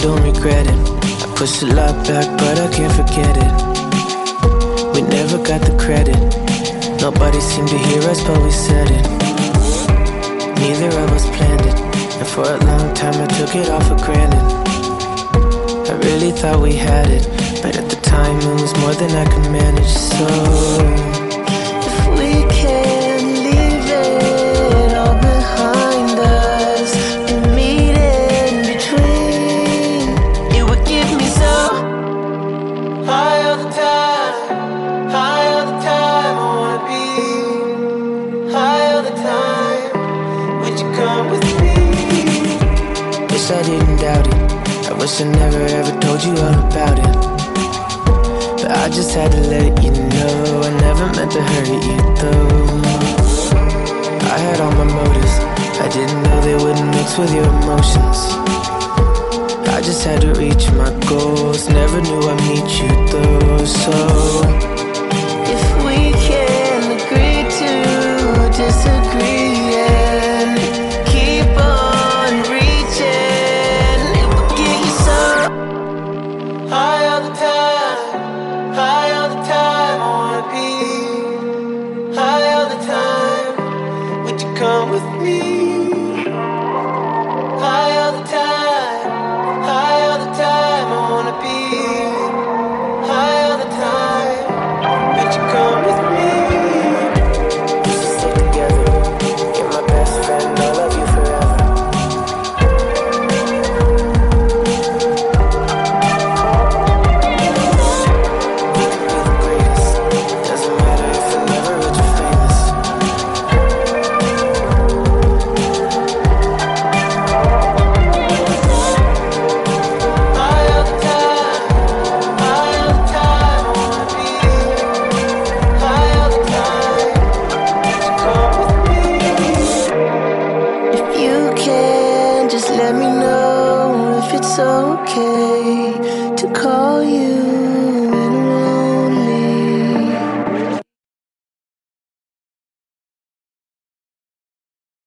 don't regret it. I push a lot back, but I can't forget it. We never got the credit. Nobody seemed to hear us, but we said it. Neither of us planned it, and for a long time I took it all for granted. I really thought we had it, but at the time it was more than I could manage. So if we can leave it all behind us and meet in between, it would give me so high all the time, high all the time. I wanna be high all the time. Would you come with me? Wish I didn't doubt it. I wish I never ever told you all about it, but I just had to let you know I never meant to hurt you though. I had all my motives, I didn't know they wouldn't mix with your emotions. I just had to reach my goals, never knew I'd meet you though. So